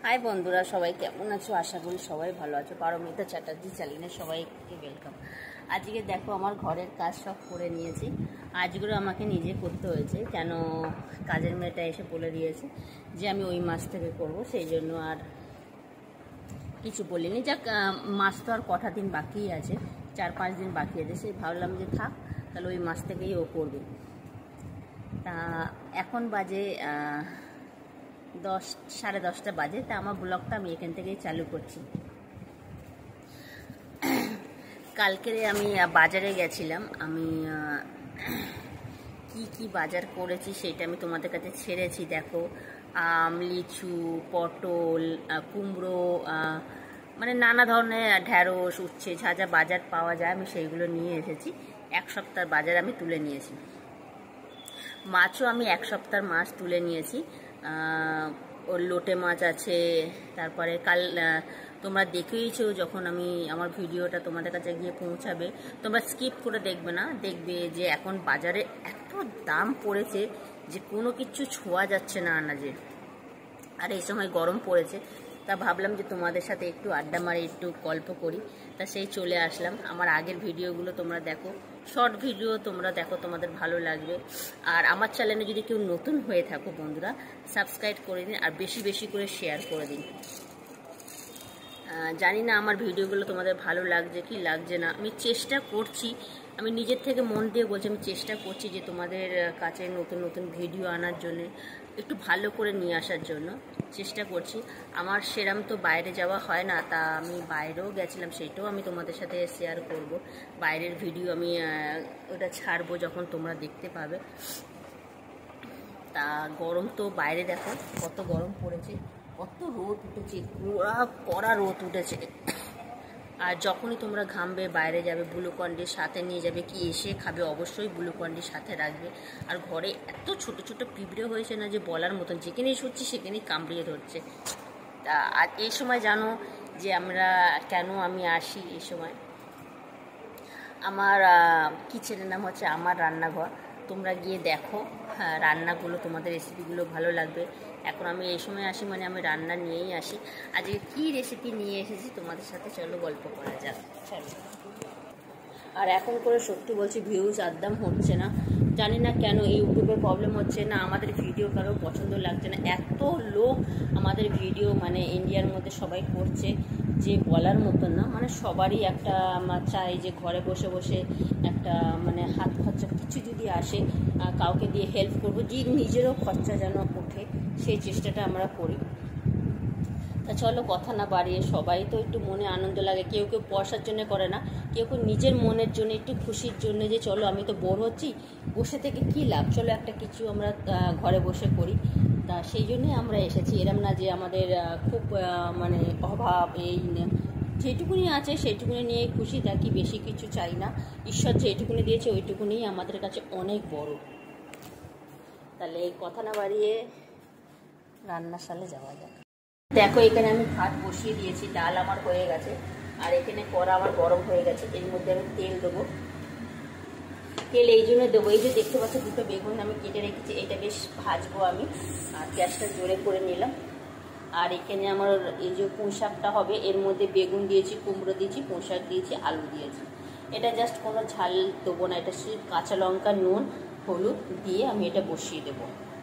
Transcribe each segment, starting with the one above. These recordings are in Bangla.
হাই বন্ধুরা, সবাই কেমন আছো? আশা করি সবাই ভালো আছো। পারমিতা চ্যাটার্জি চ্যানেলে সবাইকে ওয়েলকাম। আজকে দেখো আমার ঘরের কাজ সব করে নিয়েছি। আজগুলো আমাকে নিজে করতে হয়েছে, কেন কাজের মেয়েটা এসে বলে দিয়েছে যে আমি ওই মাস থেকে করব, সেই জন্য আর কিছু বলিনি। যাক, মাস তো আর কটা দিন বাকি আছে, 4-5 দিন বাকি আছে, সেই ভাবলাম যে থাক, তাহলে ওই মাস থেকেই ও করবে। তা এখন বাজে 10-10:30 বাজে। তা আমার ব্লগটা আমি এখান থেকেই চালু করছি। কালকে আমি বাজারে গেছিলাম। আমি কি বাজার করেছি সেটা আমি তোমাদের কাছে ছেড়েছি। দেখো, আম, লিচু, পটল, কুমড়ো, মানে নানা ধরনের ঢ্যাঁড়স, উচ্ছে, যা যা বাজার পাওয়া যায় আমি সেইগুলো নিয়ে এসেছি। 1 সপ্তাহের বাজার আমি তুলে নিয়েছি। মাছও আমি 1 সপ্তাহের মাছ তুলে নিয়েছি। ওর লোটে মাছ আছে। তারপরে কাল তোমরা দেখেইছো, যখন আমি আমার ভিডিওটা তোমাদের কাছে গিয়ে পৌঁছাবে, তোমরা স্কিপ করে দেখবে না, দেখবে যে এখন বাজারে এত দাম পড়েছে যে কোনো কিছু ছোঁয়া যাচ্ছে না আনাজে। আর এই সময় গরম পড়েছে, তা ভাবলাম যে তোমাদের সাথে একটু আড্ডা মারি, একটু গল্প করি। তা সেই চলে আসলাম। আমার আগের ভিডিওগুলো তোমরা দেখো, শর্ট ভিডিও তোমরা দেখো, তোমাদের ভালো লাগবে। আর আমার চ্যানেলে যদি কেউ নতুন হয়ে থাকো বন্ধুরা, সাবস্ক্রাইব করে দিন আর বেশি বেশি করে শেয়ার করে দিন। জানি না আমার ভিডিওগুলো তোমাদের ভালো লাগছে কি লাগছে না, আমি চেষ্টা করছি, আমি নিজের থেকে মন দিয়ে বলছি, আমি চেষ্টা করছি যে তোমাদের কাছে নতুন নতুন ভিডিও আনার জন্য, একটু ভালো করে নিয়ে আসার জন্য চেষ্টা করছি। আমার সেরম তো বাইরে যাওয়া হয় না, তা আমি বাইরেও গেছিলাম, সেটাও আমি তোমাদের সাথে শেয়ার করব। বাইরের ভিডিও আমি ওটা ছাড়বো যখন তোমরা দেখতে পাবে। তা গরম তো বাইরে দেখো কত গরম পড়েছে, কত রোদ উঠেছে, কড়া রোদ উঠেছে। আর যখনই তোমরা ঘামবে, বাইরে যাবে, গ্লুকন-ডির সাথে নিয়ে যাবে, কি এসে খাবে, অবশ্যই গ্লুকন-ডির সাথে রাখবে। আর ঘরে এত ছোট ছোট পিঁপড়ে হয়েছে না যে বলার মতন, যেখানেই শুচ্ছি সেখানেই কামড়িয়ে ধরছে। তা আর এই সময় জানো যে কেন আমি আসি এই সময়? আমার কিচেনের নাম হচ্ছে আমার রান্নাঘর। তোমরা গিয়ে দেখো, হ্যাঁ, রান্নাগুলো, তোমাদের রেসিপিগুলো ভালো লাগবে। এখন আমি এই সময় আসি মানে আমি রান্না নিয়েই আসি। আজকে কী রেসিপি নিয়ে এসেছি তোমাদের সাথে চলো গল্প করা যাক। চলো। আর এখন করে সত্যি বলছি, ভিউজ একদম হচ্ছে না, জানি না কেন, ইউটিউবের প্রবলেম হচ্ছে না, আমাদের ভিডিও কারো পছন্দ লাগছে না। এত লোক আমাদের ভিডিও মানে ইন্ডিয়ার মধ্যে সবাই করছে যে বলার মতন না। মানে সবারই একটা চাই যে ঘরে বসে বসে একটা মানে হাত খরচা কিছু যদি আসে, কাউকে দিয়ে হেল্প করবো, যে নিজেরও খরচা যেন ওঠে, সেই চেষ্টাটা আমরা করি। তা চলো কথা না বাড়িয়ে, সবাই তো একটু মনে আনন্দ লাগে, কেউ কেউ পয়সার জন্য করে না, কেউ কেউ নিজের মনের জন্য, একটু খুশির জন্য, যে চলো আমি তো বোর হচ্ছি, বসে থেকে কী লাভ, চলো একটা কিছু আমরা ঘরে বসে করি। তা সেই জন্যই আমরা এসেছি। এরম না যে আমাদের খুব মানে অভাব, এই যেটুকুনি আছে সেইটুকুনি নিয়ে খুশি থাকি, বেশি কিছু চাই না। ঈশ্বর যেটুকুনি দিয়েছে ওইটুকুনি আমাদের কাছে অনেক বড়। তাহলে এই কথা না বাড়িয়ে রান্নাশালে যাওয়া যাক। দেখো, এখানে আমি ভাত বসিয়ে দিয়েছি, ডাল আমার হয়ে গেছে, আর এখানে কড়া আমার গরম হয়ে গেছে। এর মধ্যে আমি তেল দেবো। তেল এই জন্য দেবো, এই যে দেখতে পাচ্ছ দুটো বেগুন আমি কেটে রেখেছি, এটা বেশ ভাজবো আমি। আর গ্যাসটা জোরে করে নিলাম। আর এখানে আমার এই যে পুঁই শাকটা হবে, এর মধ্যে বেগুন দিয়েছি, কুমড়ো দিয়েছি, পুঁই শাক দিয়েছি, আলু দিয়েছি। এটা জাস্ট কোনো ঝাল দেবো না, এটা শুধু কাঁচা লঙ্কা, নুন, হলুদ দিয়ে আমি এটা বসিয়ে দেবো।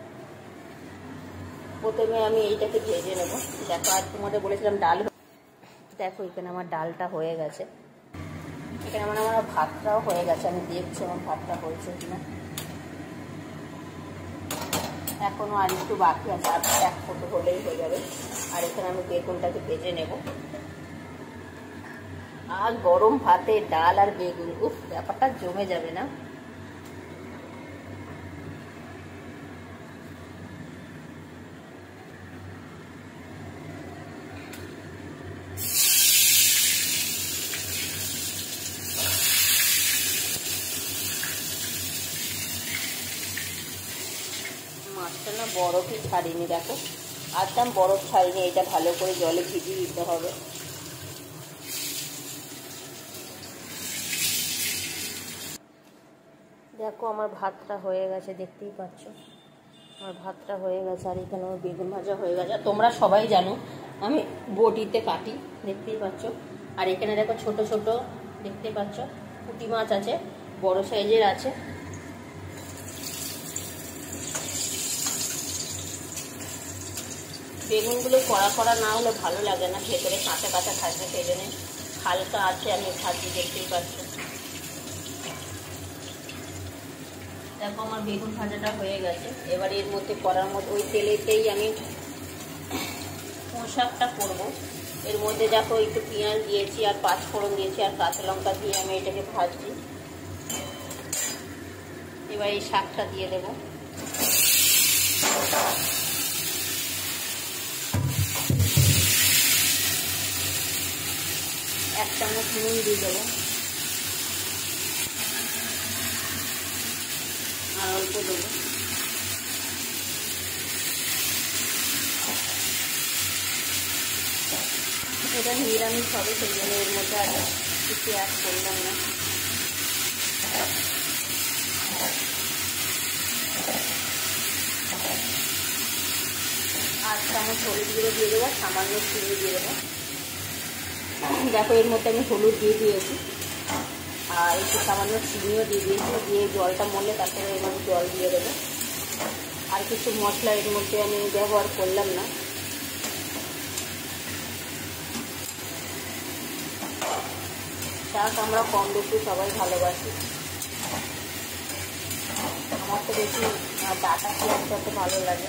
প্রথমে আমি এইটাকে ভেজে নেবো। দেখো, আর তোমাদের বলেছিলাম ডাল, দেখো এখানে আমার ডালটা হয়ে গেছে, এখানে আমার ভাতটাও হয়ে গেছে। আমি দেখছি আমার ভাতটা হয়েছে কিনা, এখনও আর একটু বাকি আছে, আর 1 ফোঁটা হলেই হয়ে যাবে। আর এখানে আমি বেগুনটাকে ভেজে নেব। আর গরম ভাতে ডাল আর বেগুন, উফ, ব্যাপারটা জমে যাবে না? মাছটা না বরফই ছাড়িনি, দেখো একদম বরফ ছাড়িনি। এটা ভালো করে জলে ভিজিয়ে দিতে হবে। দেখো আমার ভাতটা হয়ে গেছে, দেখতেই পাচ্ছ। আমার ভাতটা হয়ে গেছে, আর এখানে আমার বেগুন ভাজা হয়ে গেছে। তোমরা সবাই জানো আমি বটিতে কাটি, দেখতেই পাচ্ছ। আর এখানে দেখো ছোট ছোট দেখতে পাচ্ছ পুঁটি মাছ আছে, বড় সাইজের আছে। বেগুনগুলো কড়া কড়া না হলে ভালো লাগে না, ভেতরে কাঁচা কাঁচা থাকবে, সেই জন্য হালকা আছে আমি ভাজি, দেখতেই পাচ্ছ। দেখো আমার বেগুন ভাজাটা হয়ে গেছে। এবার এর মধ্যে করার মধ্যে ওই তেলেতেই আমি পোশাকটা করবো। এর মধ্যে দেখো একটু পেঁয়াজ দিয়েছি, আর পাঁচফোড়ন দিয়েছি, আর কাঁচা লঙ্কা দিয়ে আমি এটাকে ভাজছি। এবার এই শাকটা দিয়ে দেবো। এক চামচ নুন দিয়ে দেবো, আর অল্প দেবো। এটা নিরামিষ হবে, সেই জন্য এর মধ্যে আর কিছু অ্যাড করলাম না। আর চামচ হলুদ গুঁড়ো দিয়ে দেবো, সামান্য চিনি দিয়ে দেবো। দেখো এর মধ্যে আমি হলুদ দিয়ে দিয়েছি, আর একটু সামান্য চিনিও দিয়ে দিয়েছি। দিয়ে জলটা মরলে তারপরে এর মধ্যে জল দিয়ে দেবো। আর কিছু মশলা এর মধ্যে আমি ব্যবহার করলাম না। শাক আমরা কম বেশি সবাই ভালোবাসি। আমার তো বেশি ডাটা পেঁয়াজ করতে ভালো লাগে।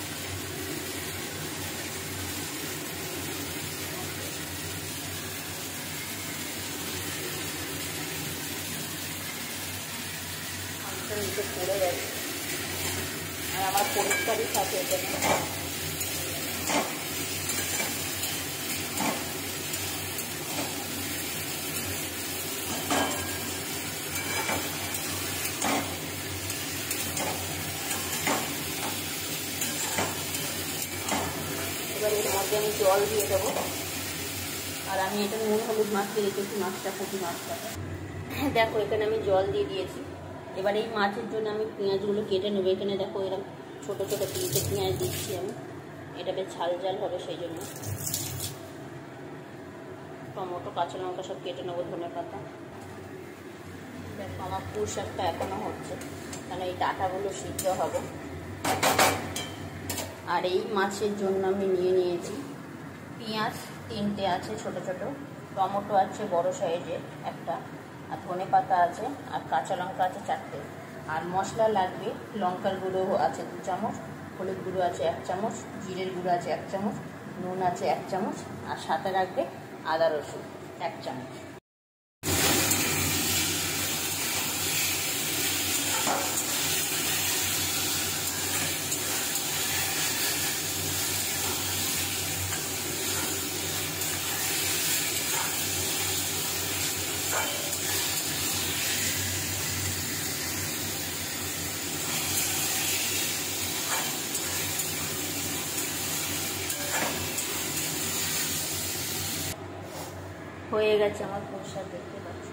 নিচে পড়ে যাচ্ছে, আর আমার পরিষ্কারই থাকে এখানে। এবার এর মধ্যে আমি জল দিয়ে দেবো। আর আমি এটা নুন হলুদ মাখিয়ে রেখেছি মাছটা, পুঁটি মাছটা। দেখো এখানে আমি জল দিয়ে দিয়েছি। এবার এই মাছের জন্য আমি পেঁয়াজগুলো কেটে নেবো। এখানে দেখো এরকম ছোটো ছোটো তিনটে পেঁয়াজ দিচ্ছি আমি, এটা বেশ ঝাল ঝাল হবে সেই জন্য। টমেটো কাঁচা লঙ্কা সব কেটে নেবো, ধনে পাতা। দেখো আমার পুঁই শাকটা এখনও হচ্ছে, কারণ এই ডাঁটাগুলো সিদ্ধ হবে। আর এই মাছের জন্য আমি নিয়ে নিয়েছি পেঁয়াজ তিনটে আছে ছোট ছোট, টমেটো আছে বড় সাইজের একটা, আর ধনে পাতা আছে, আর কাঁচা লঙ্কা আছে 4টে। আর মশলা লাগবে, লঙ্কার গুঁড়ো আছে 2 চামচ, হলুদ গুঁড়ো আছে 1 চামচ, জিরের গুঁড়ো আছে 1 চামচ, নুন আছে 1 চামচ, আর সাথে রাখবে আদা রসুন 1 চামচ। হয়ে গেছে আমার পুঁই শাক, দেখতে পাচ্ছি।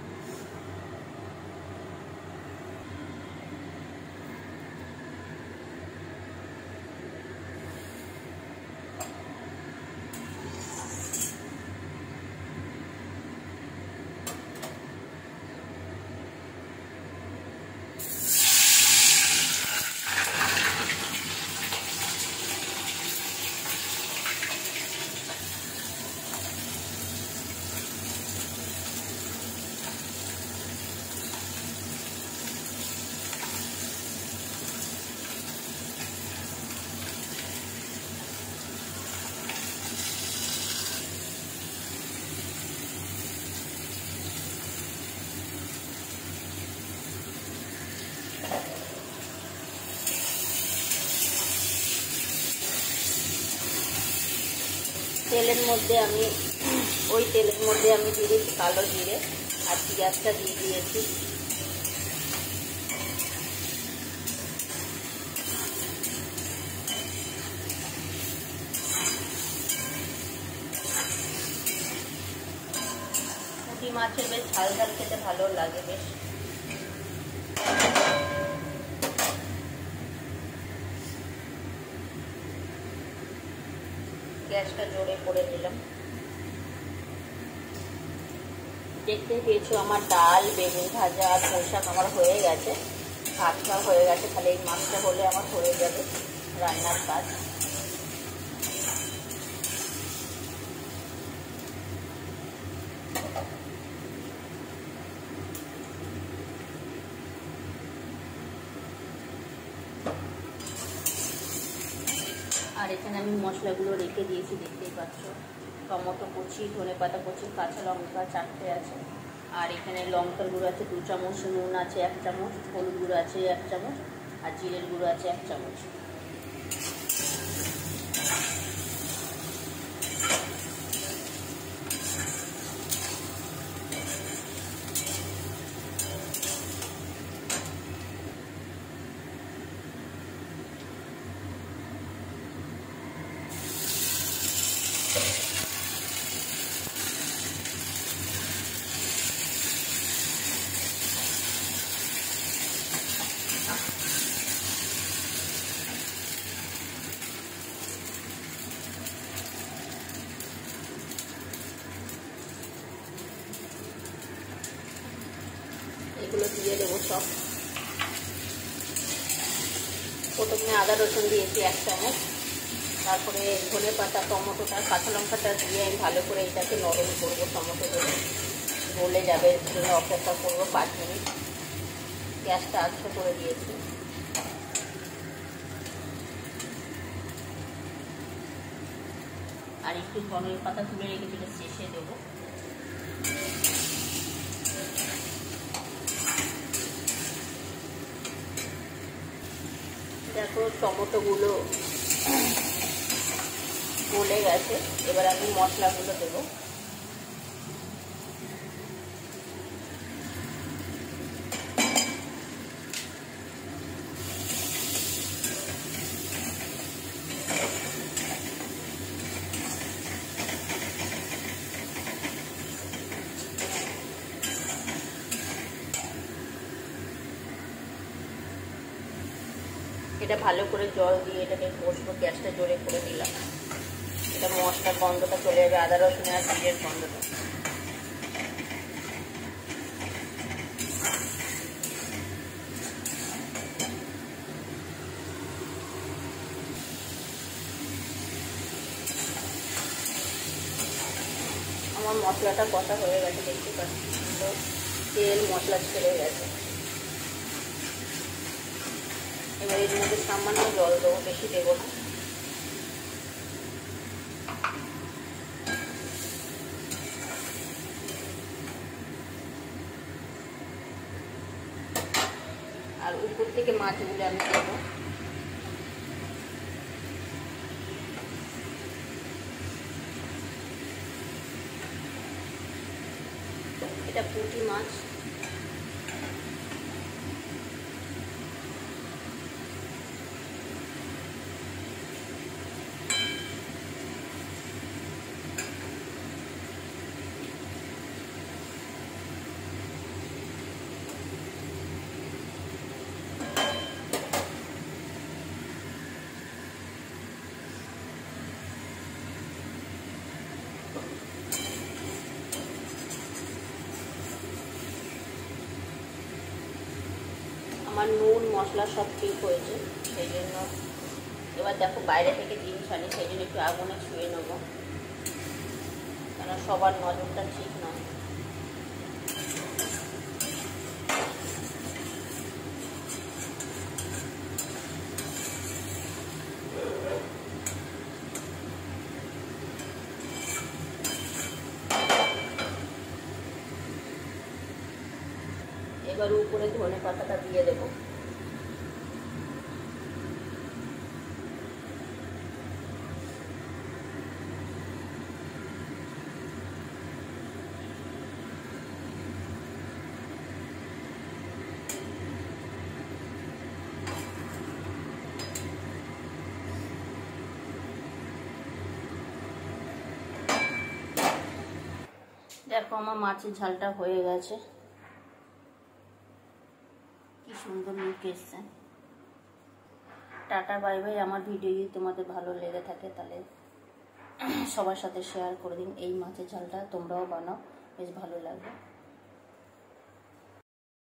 তেলের মধ্যে আমি দিয়ে দিয়েছি কালো জিরে, আর পেঁয়াজটা দিয়ে দিয়েছি। পুঁটি মাছের বেশ ঝাল ঝাল খেতে ভালো লাগে বেশ। গ্যাসটা জোরে করে দিলাম। দেখতে পেয়েছো আমার ডাল, বেগুন ভাজা আর পুঁই শাক আমার হয়ে গেছে, ভাতটা হয়ে গেছে। তাহলে এই মাছটা হলে আমার হয়ে যাবে রান্নার কাজ। আর এখানে আমি মশলাগুলো রেখে দিয়েছি, দেখতেই পাচ্ছ। টমেটো কুচি, ধনেপাতা কুচি, কাঁচা লঙ্কা 4টে আছে। আর এখানে লঙ্কার গুঁড়ো আছে 2 চামচ, নুন আছে 1 চামচ, হলুদ গুঁড়ো আছে 1 চামচ, আর জিরের গুঁড়ো আছে 1 চামচ। এগুলো দিয়ে দেবো সব। প্রথমে আদা রসুন দিয়েছি 1 চামচ, তারপরে ধনেপাতা, টমেটোটা, কাঁচা লঙ্কাটা দিয়ে আমি ভালো করে এটাকে নরম করবো। টমেটোটা গলে যাবে, এর জন্য অপেক্ষা করবো 5 মিনিট। গ্যাসটা আস্তে করে দিয়েছি। আর একটু ধনের পাতা তুলে রেখেছি, এটা শেষে দেবো। দেখো টমেটোগুলো গলে গেছে, এবার আমি মশলাগুলো দেবো। এটা ভালো করে জল দিয়ে এটাকে কষবো। গ্যাসটা জোরে করে দিলাম। এটা মশলার গন্ধটা চলে যাবে, আদা রসুন আর জিরের গন্ধটা। আমার মশলাটা কষা হয়ে গেছে, দেখতে পাচ্ছি তেল মশলা ছেড়ে গেছে। এবার এর মধ্যে সামান্য জল দেবো, বেশি দেবো না। আর উপর থেকে মাছগুলো আমি দেবো। এটা পুঁটি মাছ। আমার নুন মশলা সব ঠিক হয়েছে, সেই জন্য এবার দেখো বাইরে থেকে জিনিস আনি, সেই জন্য একটু আগুনে ছুঁয়ে নেবো, কেন সবার নজরটা ঠিক নয়। এবার উপরে ধনে পাতাটা দিয়ে দেবো। দেখো আমার মাছের ঝালটা হয়ে গেছে, কি সুন্দর লুক এসছে। Tata bye bye. আমার ভিডিও যদি তোমাদের ভালো লেগে থাকে তাহলে সবার সাথে শেয়ার করে দিন। এই মাছের ঝালটা তোমরাও বানাও, বেশ ভালো লাগবে।